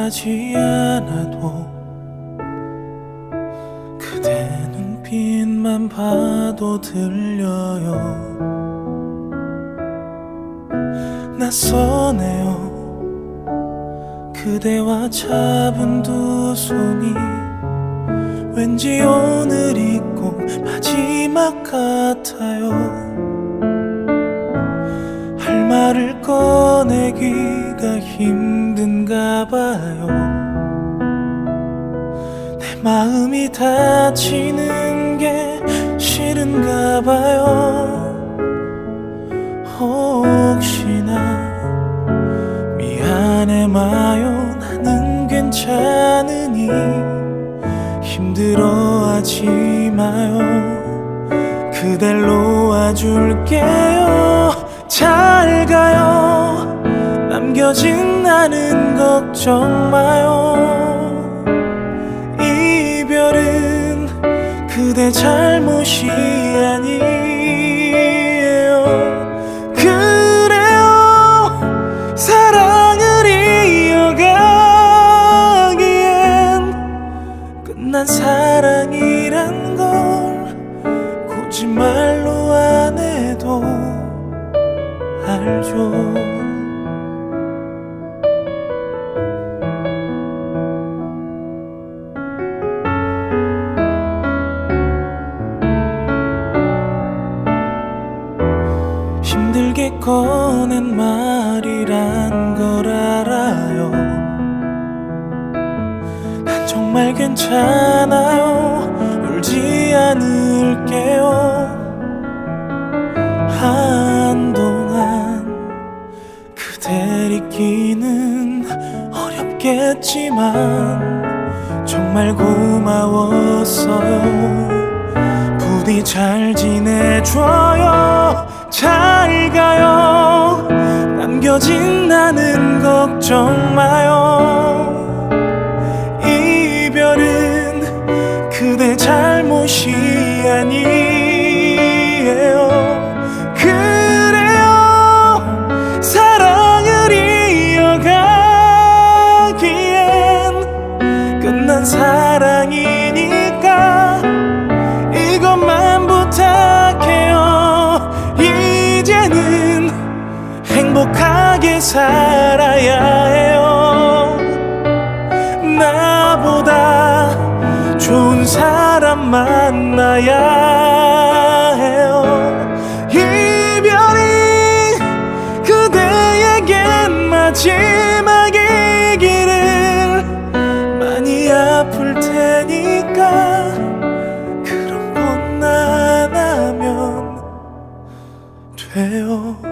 말하지 않아도 그대 눈빛만 봐도 들려요. 낯서네요. 그대와 잡은 두 손이 왠지 오늘이 꼭 마지막 같아요. 할 말을 꺼내기가 힘든가 봐요. 내 마음이 다치는 게 싫은가 봐요. 혹시나 미안해 마요. 나는 괜찮으니 힘들어하지 마요. 그댈 놓아줄게요. 잘 가요. 남겨진 나는 걱정 마요. 이별은 그대 잘못이 아니에요. 그래요. 사랑을 이어가기엔 끝난 사랑이란 걸 거짓말로 안 해도 알죠. 힘들게 꺼낸 말이란 걸 알아요. 난 정말 괜찮아요. 울지 않을게요. 한동안 그댈 잊기는 어렵겠지만 정말 고마웠어요. 부디 잘 지내줘요. 잘 가요. 남겨진 나는 걱정 마요. 이별은 그대 잘못이 아니에요. 그래요. 사랑을 이어가기엔 끝난 사랑이니까 이것만 부탁해요. 이제는 행복하게 살아야 해요. 나보다 좋은 사람 만나야 해요. 이별이 그대에겐 마지막이기를. 많이 아플 테니까 그런 건 안 하면 돼요.